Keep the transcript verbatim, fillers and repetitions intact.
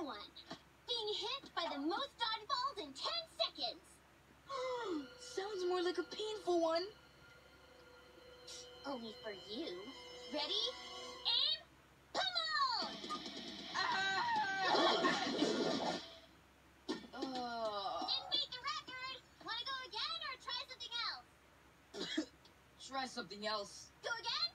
fun one. Being hit by the most dodgeballs in ten seconds. Sounds more like a painful one. Only for you. Ready? Aim! Pummel! Ah! uh... Didn't beat the record. Want to go again or try something else? Try something else. Go again?